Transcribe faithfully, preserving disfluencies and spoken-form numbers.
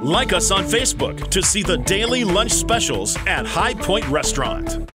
Like us on Facebook to see the daily lunch specials at High Pointe Restaurant.